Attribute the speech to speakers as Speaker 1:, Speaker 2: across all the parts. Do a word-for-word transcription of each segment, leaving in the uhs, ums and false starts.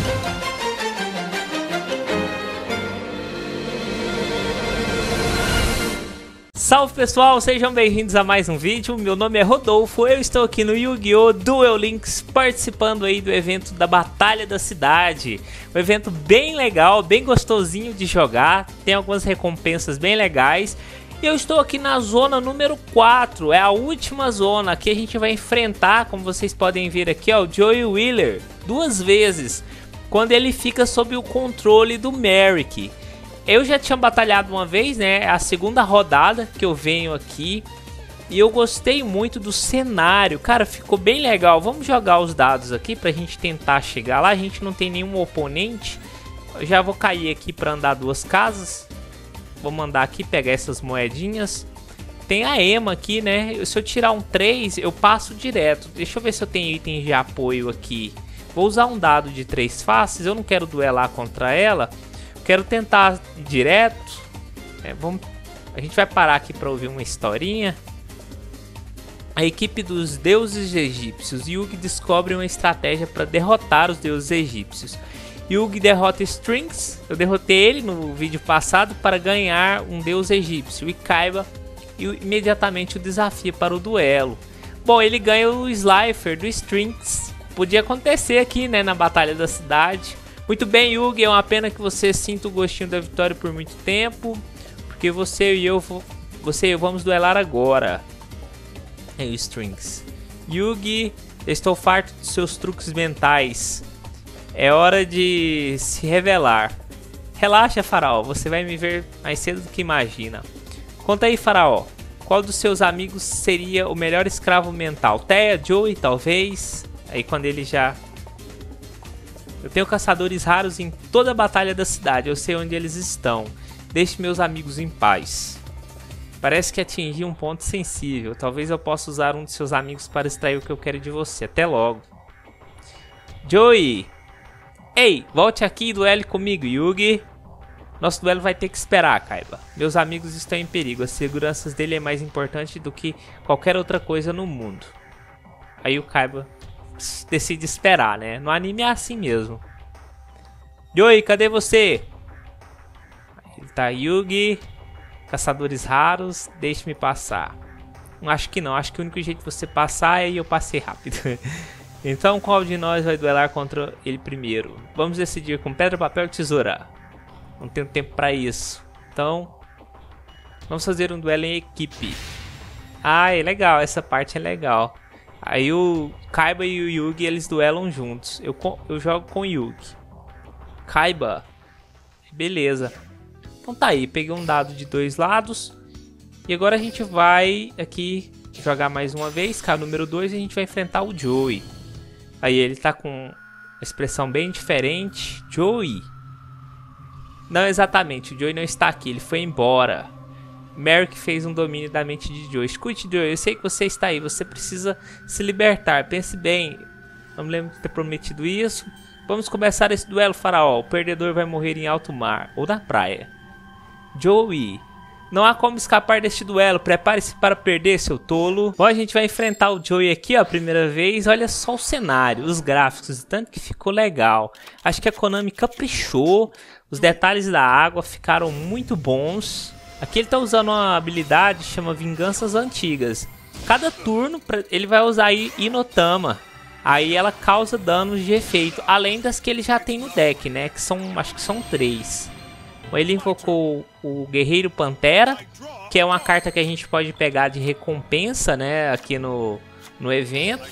Speaker 1: Salve pessoal, sejam bem-vindos a mais um vídeo. Meu nome é Rodolfo, eu estou aqui no Yu-Gi-Oh! Duel Links participando aí do evento da Batalha da Cidade. Um evento bem legal, bem gostosinho de jogar, tem algumas recompensas bem legais. E eu estou aqui na zona número quatro, é a última zona. Aqui a gente vai enfrentar, como vocês podem ver aqui, ó, o Joey Wheeler duas vezes, quando ele fica sob o controle do Merrick. Eu já tinha batalhado uma vez, né? É a segunda rodada que eu venho aqui. E eu gostei muito do cenário. Cara, ficou bem legal. Vamos jogar os dados aqui pra gente tentar chegar lá. A gente não tem nenhum oponente. Eu já vou cair aqui pra andar duas casas. Vou mandar aqui pegar essas moedinhas. Tem a Emma aqui, né? Se eu tirar um três, eu passo direto. Deixa eu ver se eu tenho itens de apoio aqui. Vou usar um dado de três faces. Eu não quero duelar contra ela. Quero tentar ir direto. É, vamos, a gente vai parar aqui para ouvir uma historinha. A equipe dos deuses egípcios. Yugi descobre uma estratégia para derrotar os deuses egípcios. Yugi derrota Strings. Eu derrotei ele no vídeo passado para ganhar um deus egípcio. E Kaiba imediatamente o desafia para o duelo. Bom, ele ganha o Slifer do Strings. Podia acontecer aqui, né, na Batalha da Cidade. Muito bem, Yugi, é uma pena que você sinta o gostinho da vitória por muito tempo, porque você e eu, você e eu vamos duelar agora. É o Strings. Yugi, estou farto dos seus truques mentais. É hora de se revelar. Relaxa, Faraó, você vai me ver mais cedo do que imagina. Conta aí, Faraó, qual dos seus amigos seria o melhor escravo mental? Theia, Joey, talvez? Aí quando ele já... Eu tenho caçadores raros em toda a batalha da cidade, eu sei onde eles estão. Deixe meus amigos em paz. Parece que atingi um ponto sensível. Talvez eu possa usar um de seus amigos para extrair o que eu quero de você. Até logo. Joey! Ei, volte aqui e duele comigo, Yugi. Nosso duelo vai ter que esperar, Kaiba. Meus amigos estão em perigo. As seguranças dele é mais importante do que qualquer outra coisa no mundo. Aí o Kaiba decide esperar, né? No anime é assim mesmo. Joey, cadê você? Ele tá, Yugi, caçadores raros, deixe-me passar. Acho que não, acho que o único jeito de você passar é eu passei rápido. Então qual de nós vai duelar contra ele primeiro? Vamos decidir com pedra, papel e tesoura. Não tenho tempo pra isso. Então vamos fazer um duelo em equipe. Ah, é legal, essa parte é legal. Aí o Kaiba e o Yugi, eles duelam juntos. Eu, eu jogo com o Yugi. Kaiba. Beleza. Então tá aí, peguei um dado de dois lados. E agora a gente vai aqui jogar mais uma vez. Cara, número dois, a gente vai enfrentar o Joey. Aí ele tá com uma expressão bem diferente. Joey. Não exatamente, o Joey não está aqui, ele foi embora. Merrick fez um domínio da mente de Joey. Escute, Joey, eu sei que você está aí. Você precisa se libertar. Pense bem. Não me lembro de ter prometido isso. Vamos começar esse duelo, Faraó. O perdedor vai morrer em alto mar ou na praia. Joey, não há como escapar deste duelo. Prepare-se para perder, seu tolo. Bom, a gente vai enfrentar o Joey aqui, ó, a primeira vez. Olha só o cenário, os gráficos, tanto que ficou legal. Acho que a Konami caprichou. Os detalhes da água ficaram muito bons. Aqui ele está usando uma habilidade que chama Vinganças Antigas. Cada turno ele vai usar Inotama. Aí ela causa danos de efeito, além das que ele já tem no deck, né? Que são, acho que são três. Ele invocou o Guerreiro Pantera, que é uma carta que a gente pode pegar de recompensa, né? Aqui no, no evento.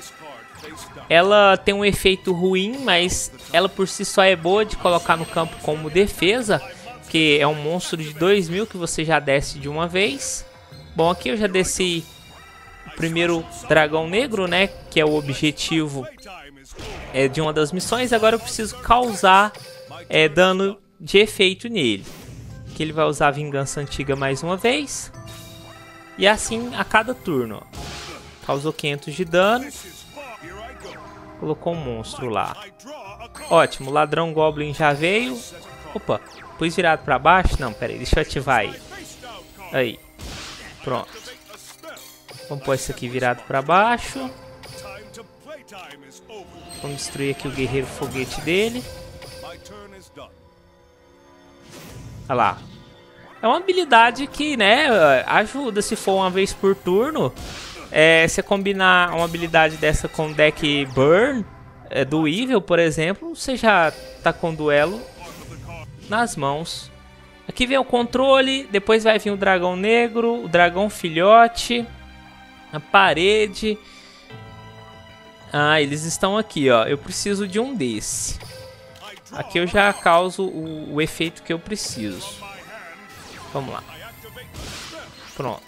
Speaker 1: Ela tem um efeito ruim, mas ela por si só é boa de colocar no campo como defesa. Que é um monstro de dois mil que você já desce de uma vez. Bom, aqui eu já desci o primeiro dragão negro, né? Que é o objetivo é, de uma das missões. Agora eu preciso causar é, dano de efeito nele. Que ele vai usar a Vingança Antiga mais uma vez. E assim a cada turno. Causou quinhentos de dano. Colocou um monstro lá. Ótimo, o ladrão Goblin já veio. Opa, pus virado pra baixo? Não, pera aí, deixa eu ativar aí. Aí, pronto. Vamos pôr isso aqui virado pra baixo. Vamos destruir aqui o guerreiro foguete dele. Olha lá. É uma habilidade que, né, ajuda se for uma vez por turno. É, você combinar uma habilidade dessa com o deck Burn é, do Evil, por exemplo, você já tá com o duelo nas mãos. Aqui vem o controle, depois vai vir o dragão negro, o dragão filhote, a parede. Ah, eles estão aqui, ó. Eu preciso de um desse. Aqui eu já causo o, o efeito que eu preciso. Vamos lá. Pronto.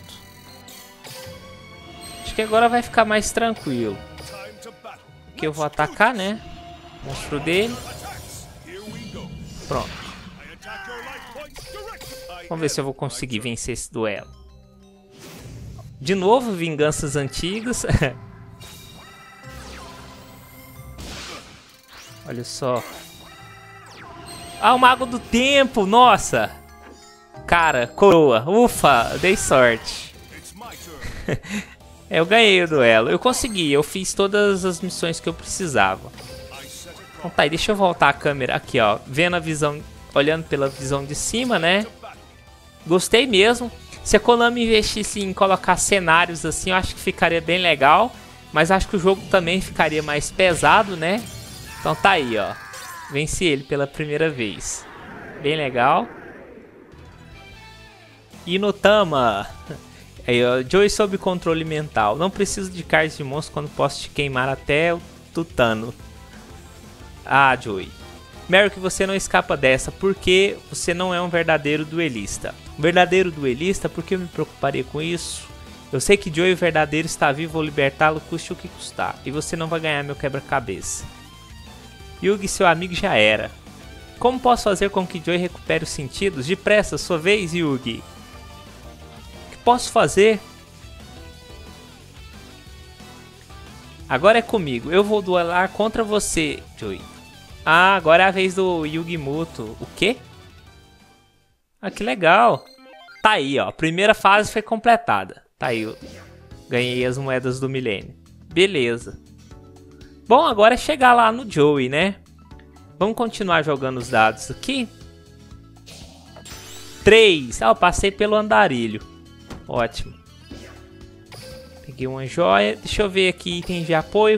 Speaker 1: Acho que agora vai ficar mais tranquilo. Aqui eu vou atacar, né? O monstro dele. Pronto. Vamos ver se eu vou conseguir vencer esse duelo. De novo, vinganças antigas. Olha só. Ah, o Mago do Tempo, nossa. Cara, coroa. Ufa, dei sorte. É, eu ganhei o duelo. Eu consegui, eu fiz todas as missões que eu precisava. Então tá aí, deixa eu voltar a câmera aqui, ó. Vendo a visão, olhando pela visão de cima, né? Gostei mesmo. Se a Konami investisse em colocar cenários assim, eu acho que ficaria bem legal. Mas acho que o jogo também ficaria mais pesado, né? Então tá aí, ó. Venci ele pela primeira vez. Bem legal. Inotama. Aí, ó, Joey sob controle mental. Não preciso de cards de monstro quando posso te queimar até o tutano. Ah, Joey. Merrick, você não escapa dessa, porque você não é um verdadeiro duelista. Um verdadeiro duelista? Por que eu me preocuparia com isso? Eu sei que Joey, o verdadeiro, está vivo, vou libertá-lo, custe o que custar. E você não vai ganhar meu quebra-cabeça. Yugi, seu amigo, já era. Como posso fazer com que Joey recupere os sentidos? Depressa, sua vez, Yugi. O que posso fazer? Agora é comigo. Eu vou duelar contra você, Joey. Ah, agora é a vez do Yugi Muto. O quê? Ah, que legal. Tá aí, ó. A primeira fase foi completada. Tá aí, eu ganhei as moedas do milênio. Beleza. Bom, agora é chegar lá no Joey, né? Vamos continuar jogando os dados aqui. três. Ah, eu passei pelo andarilho. Ótimo. Peguei uma joia. Deixa eu ver aqui, item de apoio.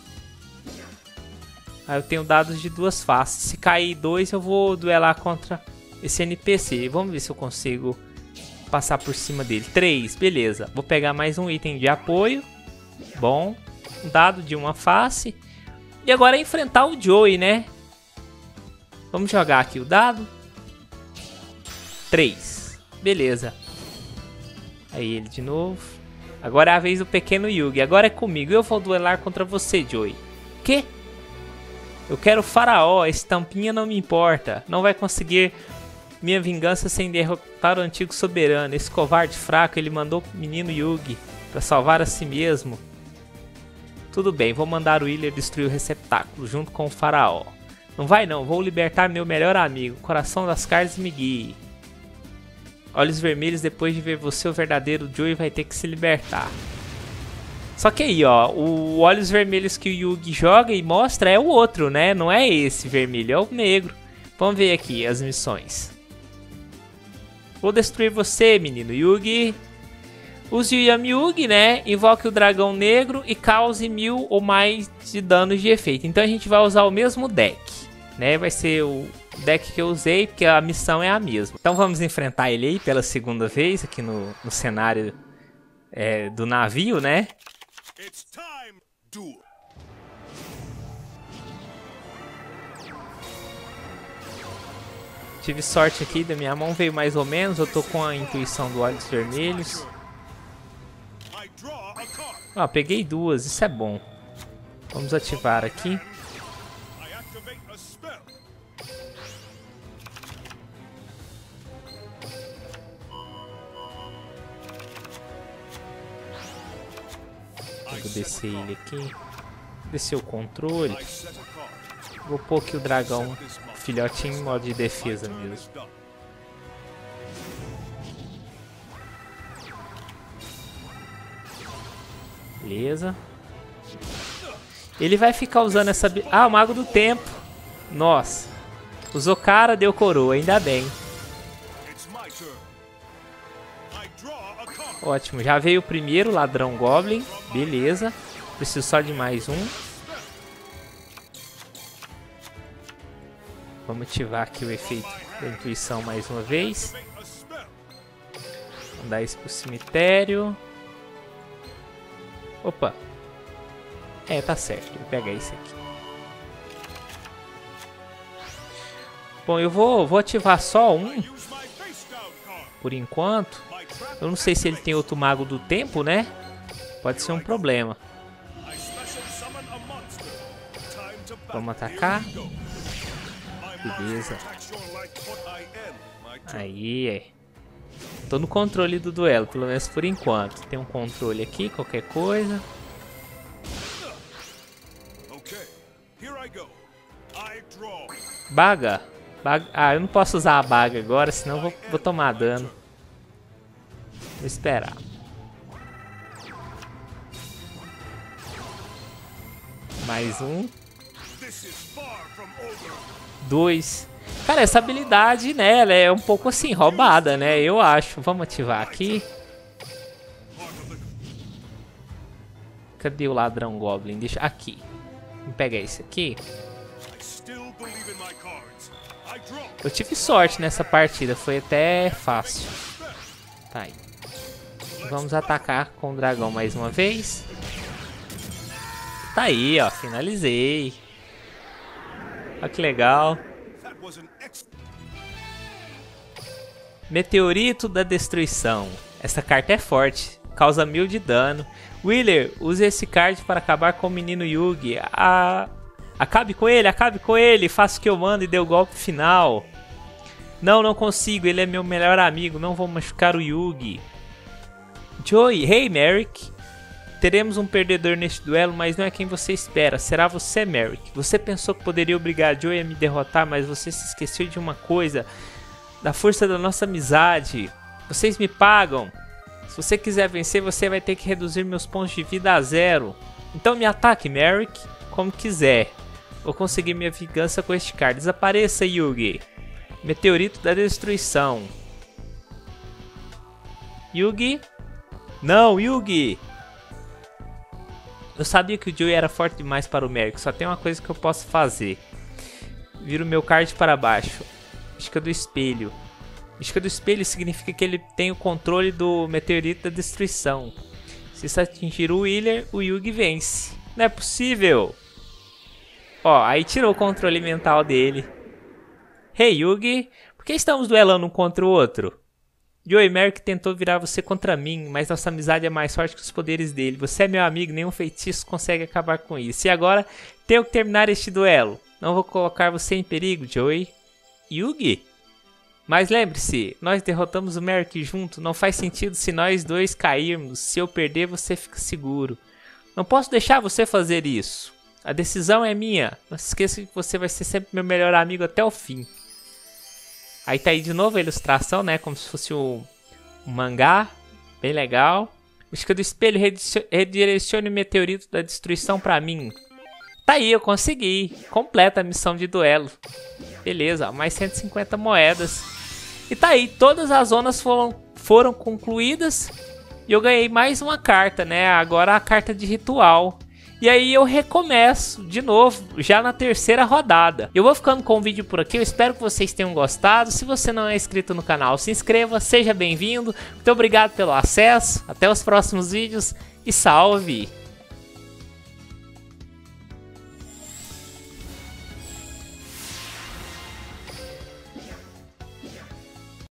Speaker 1: Ah, eu tenho dados de duas faces. Se cair dois, eu vou duelar contra esse N P C. Vamos ver se eu consigo passar por cima dele. três, beleza. Vou pegar mais um item de apoio. Bom. Um dado de uma face. E agora é enfrentar o Joey, né? Vamos jogar aqui o dado. três. Beleza. Aí ele de novo. Agora é a vez do pequeno Yugi. Agora é comigo. Eu vou duelar contra você, Joey. Que? Eu quero o faraó. Esse tampinha não me importa. Não vai conseguir minha vingança sem derrotar o antigo soberano. Esse covarde fraco, ele mandou o menino Yugi para salvar a si mesmo. Tudo bem, vou mandar o Wheeler destruir o receptáculo junto com o faraó. Não vai não, vou libertar meu melhor amigo. Coração das carnes me guie. Olhos vermelhos, depois de ver você, o verdadeiro Joey vai ter que se libertar. Só que aí, ó, o olhos vermelhos que o Yugi joga e mostra é o outro, né? Não é esse vermelho, é o negro. Vamos ver aqui as missões. Vou destruir você, menino Yugi. Use o Yami Yugi, né? Invoque o dragão negro e cause mil ou mais de danos de efeito. Então a gente vai usar o mesmo deck, né? Vai ser o deck que eu usei, porque a missão é a mesma. Então vamos enfrentar ele aí pela segunda vez aqui no, no cenário é, do navio, né? Tive sorte aqui, da minha mão veio mais ou menos. Eu tô com a intuição do olhos vermelhos. Ah, peguei duas, isso é bom. Vamos ativar aqui. Vou descer ele aqui. Descer o controle. Vou pôr aqui o dragão filhotinho em modo de defesa mesmo. Beleza. Ele vai ficar usando essa... Ah, o Mago do Tempo. Nossa. Usou cara, deu coroa, ainda bem. Ótimo, já veio o primeiro ladrão Goblin. Beleza. Preciso só de mais um. Vamos ativar aqui o efeito da intuição mais uma vez. Mandar isso pro cemitério. Opa. É, tá certo. Vou pegar esse aqui. Bom, eu vou, vou ativar só um. Por enquanto. Eu não sei se ele tem outro Mago do Tempo, né? Pode ser um problema. Vamos atacar. Beleza. Aí, é. Tô no controle do duelo, pelo menos por enquanto. Tem um controle aqui, qualquer coisa. Baga. Baga. Ah, eu não posso usar a baga agora, senão eu vou, vou tomar dano. Vou esperar. Mais um. Dois. Cara, essa habilidade, né, ela é um pouco assim, roubada, né, eu acho. Vamos ativar aqui. Cadê o ladrão Goblin? Deixa aqui. Vamos pegar esse aqui. Eu tive sorte nessa partida, foi até fácil. Tá aí. Vamos atacar com o dragão mais uma vez. Tá aí, ó, finalizei. Olha que legal. Meteorito da Destruição. Essa carta é forte, causa mil de dano. Wheeler, use esse card para acabar com o menino Yugi. Ah, acabe com ele, acabe com ele. Faça o que eu mando e dê o golpe final. Não, não consigo, ele é meu melhor amigo. Não vou machucar o Yugi. Joey, hey Merrick. Teremos um perdedor neste duelo, mas não é quem você espera. Será você, Merrick. Você pensou que poderia obrigar Joey a me derrotar, mas você se esqueceu de uma coisa. Da força da nossa amizade. Vocês me pagam. Se você quiser vencer, você vai ter que reduzir meus pontos de vida a zero. Então me ataque, Merrick, como quiser. Vou conseguir minha vingança com este card. Desapareça, Yugi. Meteorito da Destruição. Yugi? Não, Yugi! Eu sabia que o Joey era forte demais para o Merrick. Só tem uma coisa que eu posso fazer. Viro meu card para baixo. Mística do Espelho. Mística do Espelho significa que ele tem o controle do Meteorito da Destruição. Se isso atingir o Wheeler, o Yugi vence. Não é possível! Ó, aí tirou o controle mental dele. Hey Yugi, por que estamos duelando um contra o outro? Joey, Merrick tentou virar você contra mim, mas nossa amizade é mais forte que os poderes dele. Você é meu amigo, nenhum feitiço consegue acabar com isso. E agora, tenho que terminar este duelo. Não vou colocar você em perigo, Joey. Yugi? Mas lembre-se, nós derrotamos o Merrick junto. Não faz sentido se nós dois cairmos. Se eu perder, você fica seguro. Não posso deixar você fazer isso. A decisão é minha. Não se esqueça que você vai ser sempre meu melhor amigo até o fim. Aí tá aí de novo a ilustração, né? Como se fosse um, um mangá. Bem legal. Mística do Espelho, redirecione o Meteorito da Destruição pra mim. Tá aí, eu consegui. Completa a missão de duelo. Beleza, mais cento e cinquenta moedas. E tá aí, todas as zonas foram, foram concluídas. E eu ganhei mais uma carta, né? Agora a carta de ritual. E aí eu recomeço de novo, já na terceira rodada. Eu vou ficando com o vídeo por aqui, eu espero que vocês tenham gostado. Se você não é inscrito no canal, se inscreva, seja bem-vindo. Muito obrigado pelo acesso, até os próximos vídeos e salve!